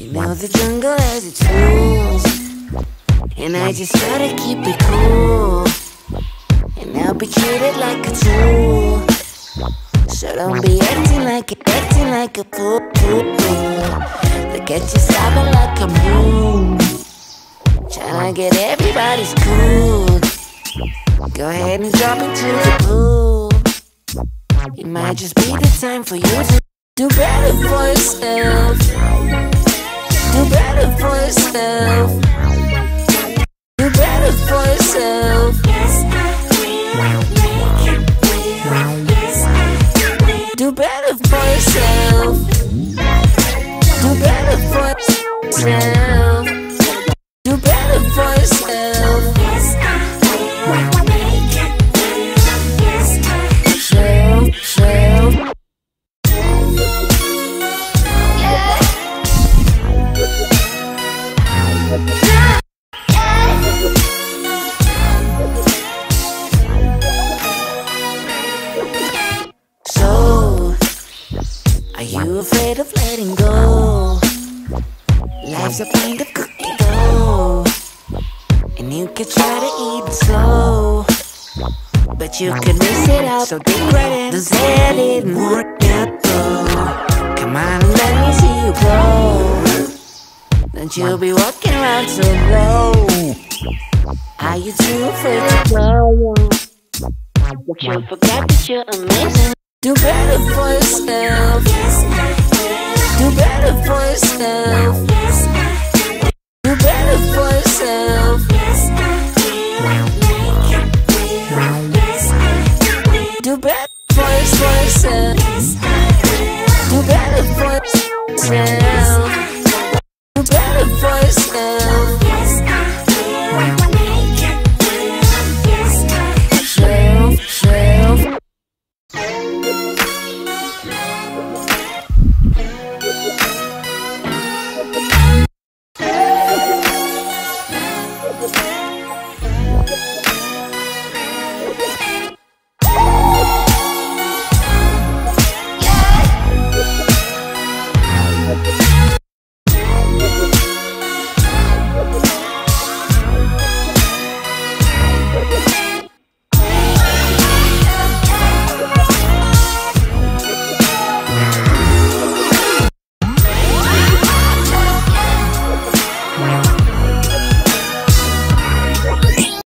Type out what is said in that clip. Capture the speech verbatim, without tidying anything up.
You know the jungle has its rules, and I just gotta keep it cool. And I'll be treated like a tool, so don't be acting like a, acting like a fool. Look at you sobbing like a moon, tryna get everybody's cool. Go ahead and drop into the pool. It might just be the time for you to do better for yourself. Do better for yourself. Do better for yourself. Do better for yourself. Do better for yourself. Do better for yourself. Self, self. So, are you afraid of letting go? Life's a kind of cookie dough, and you can try to eat it slow, but you could miss it out. So dig right in. The say didn't work out though. Come on and let me see you grow. Don't you be walking around so low. Are you too afraid to grow? But you forgot that you're amazing. Do better for yourself. Do better for yourself. Do better for yourself. Do better for yourself. Do better for yourself.